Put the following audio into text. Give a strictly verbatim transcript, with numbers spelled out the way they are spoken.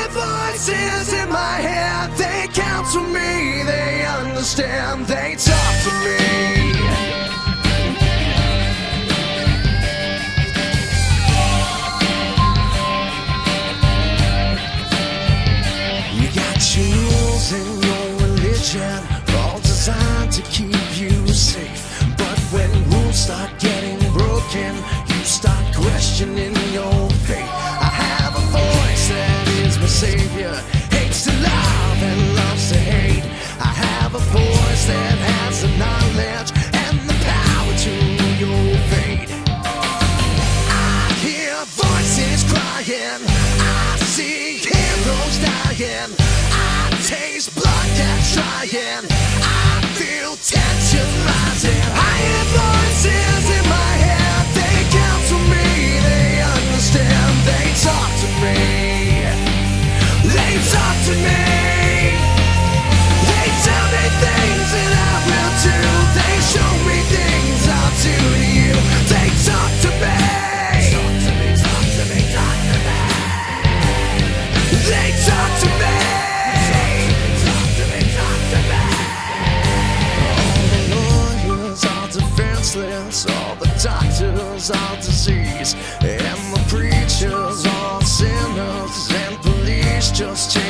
hear voices in my head. They counsel me, they understand, they talk to me. You got your rules and your religion, all designed to keep you safe. But when rules start getting broken, you start questioning your faith. I have a voice that is my savior, hates to love and loves to hate. I have a voice that has the knowledge and the power to your fate. I hear voices crying, I see heroes dying, I taste blood that's trying, I feel tension rising. I hear voices in my head, they counsel me, they understand, they talk to me, they talk to me, they tell me things that I will do, they show me things I'll do to you, they talk to me, talk to me, talk to me, talk to me, they talk to me, talk to me, talk to me. All the lawyers are defenseless, all the doctors are disease, and the preachers are sinners, and police just change